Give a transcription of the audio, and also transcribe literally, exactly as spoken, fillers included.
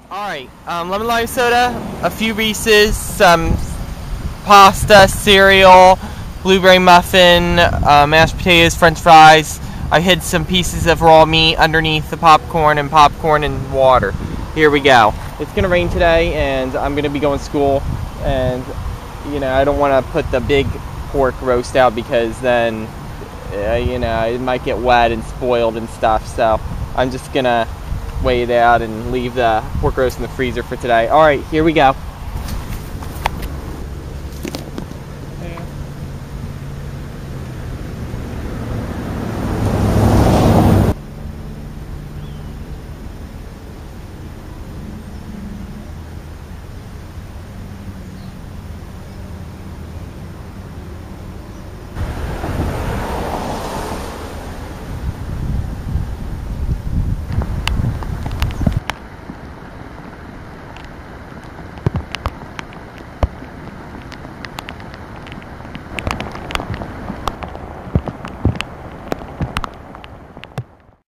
Alright, um, lemon lime soda, a few Reese's, some pasta, cereal, blueberry muffin, uh, mashed potatoes, french fries. I hid some pieces of raw meat underneath the popcorn and popcorn and water. Here we go. It's going to rain today and I'm going to be going to school, and you know, I don't want to put the big pork roast out because then uh, you know, it might get wet and spoiled and stuff, so I'm just going to weigh it out and leave the pork roast in the freezer for today. Alright, here we go.